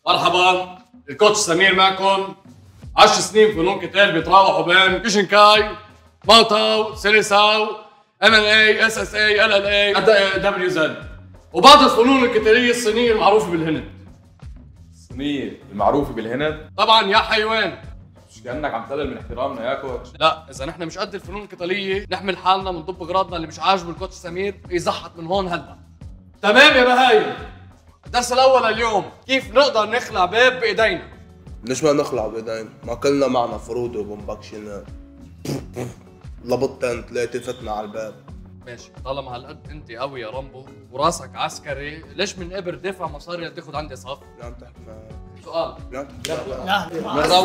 مرحبا، الكوتش سمير معكم. 10 سنين فنون قتال بيتراوحوا بين كيشنكاي، ماوتاو، سيليساو، MMA، SSA، LLA، WZ، وبعض الفنون القتالية الصينية المعروفة بالهند. الصينية المعروفة بالهند؟ طبعا يا حيوان. مش كأنك عم تقلل من احترامنا يا كوتش. لا، إذا نحن مش قد الفنون القتالية نحمل حالنا بنضب غراضنا اللي مش عاجبه الكوتش سمير يزحط من هون هلا. تمام يا بهايم. الدرس الأول اليوم كيف نقدر نخلع باب بإيدينا. ليش ما نخلع بايدينا؟ ما كلنا معنا فرود وبنبكشنات. لبطتين ثلاثة فتنا على الباب. ماشي، طالما هالقد انت قوي يا رامبو وراسك عسكري، ليش من قبل دافع مصاري تاخذ عندي صف؟ لا تحكي سؤال. لا تحكي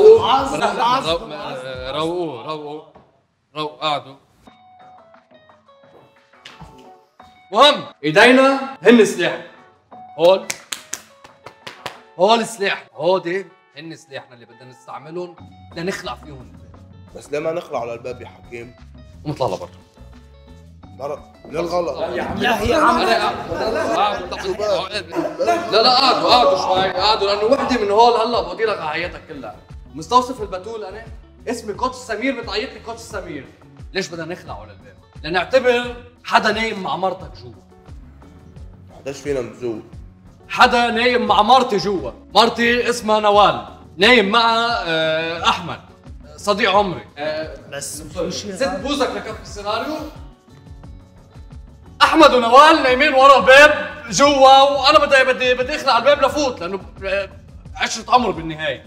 روقوا قعدوا. مهم ايدينا هن سلاح. هول السلاح، هودي هن سلاحنا اللي بدنا نستعملهم لنخلع فيهم الباب. بس ليه ما نخلع على الباب يا حكيم؟ ونطلع لبرا. من الغلط. لا يا عم لا قعدوا شوي، قعدوا لانه وحده من هول هلا بودي لك على حياتك كلها. مستوصف البتول انا اسمي كوتش سمير، بتعيط لي كوتش سمير. ليش بدنا نخلع على الباب؟ لنعتبر حدا نايم مع مرتك جوا. قديش فينا نزول؟ حدا نايم مع مرتي جوا، مرتي اسمها نوال، نايم مع احمد صديق عمري. بس ست بوزك لكف السيناريو. احمد ونوال نايمين ورا الباب جوا، وانا بدي اخلع الباب لفوت لانه عشرة عمر بالنهايه.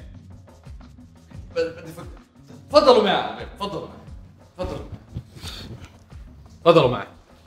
تفضلوا معي على الباب، تفضلوا معي.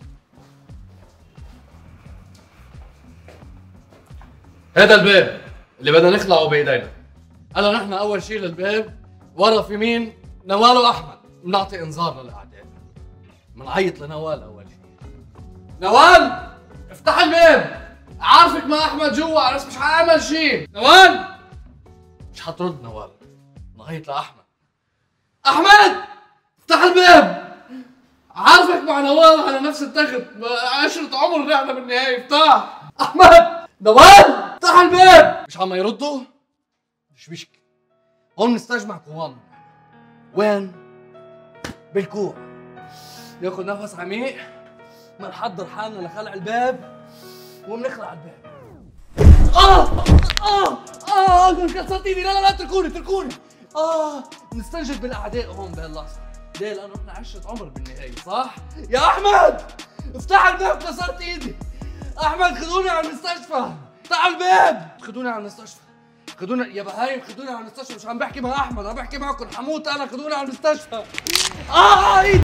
هذا الباب اللي بدنا نخلعه بايدينا. هلا نحن اول شيء للباب ورا في مين؟ نوال واحمد. بنعطي انذار للاعداء، بنعيط لنوال اول شيء. نوال افتح الباب، عارفك مع احمد جوا بس مش حاعمل شيء. نوال مش حترد. نوال نعيط لاحمد. احمد افتح الباب، عارفك مع نوال على نفس التخت، عشرة عمر نحن بالنهايه. افتح احمد. نوال افتح الباب. مش عم يردوا؟ مش مشكلة، هون نستجمع قوانا. وين؟ بالكوع. ناخذ نفس عميق، بنحضر حالنا لخلع الباب وبنخلع الباب. كسرت ايدي. لا اتركوني. نستنجد بالاعداء هون بهاللحظه. ليه؟ لانه احنا عشرة عمر بالنهايه، صح؟ يا احمد افتح الباب، كسرت ايدي. احمد خذوني على المستشفى. افتح الباب، خذوني على المستشفى. خذونا يا بهايم، خذوني على المستشفى. مش عم بحكي مع احمد، عم بحكي معكم. حموت انا، خذوني على المستشفى. ايدي.